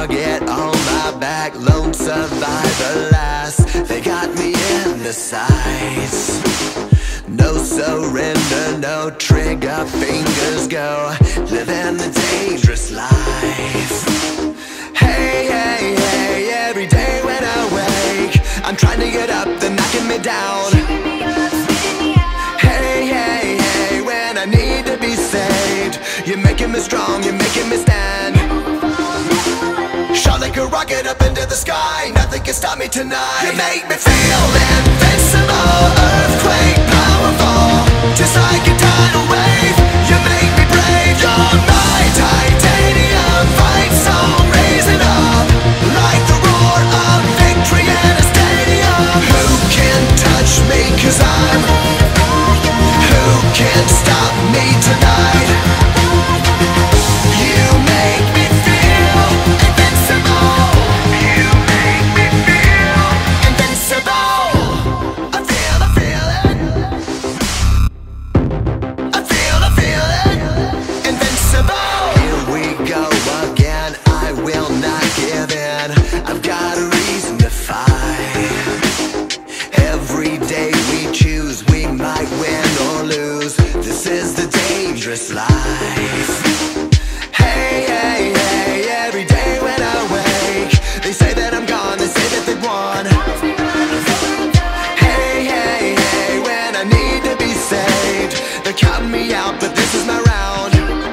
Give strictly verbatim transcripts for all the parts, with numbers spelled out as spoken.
target on my back, lone survivor last. They got me in the sights. No surrender, no trigger, fingers go, living the dangerous life. Hey, hey, hey, every day when I wake, I'm trying to get up, they're knocking me down. Hey, hey, hey, when I need to be saved, you're making me strong, you're making me stand. Shot like a rocket up into the sky, nothing can stop me tonight. You make me feel invincible, earthquake powerful, just like a tidal wave. You make me brave, you're my titanium fight song, raising up like the roar of victory in a stadium. Who can touch me, cause I'm, who can stop me tonight? You make me feel invincible. You make me feel invincible. I feel, I feel it. I feel, I feel it. Invincible. Here we go again, I will not give in. I've got a reason to fight. Every day we choose, we might win or lose. This is the dangerous life. Hey, hey, hey, every day when I wake, they say that I'm gone, they say that they won. Hey, hey, hey, when I need to be saved, they're counting me out, but this is my round.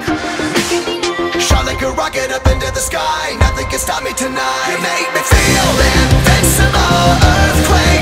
Shot like a rocket up into the sky, nothing can stop me tonight. You make me feel invincible, earthquake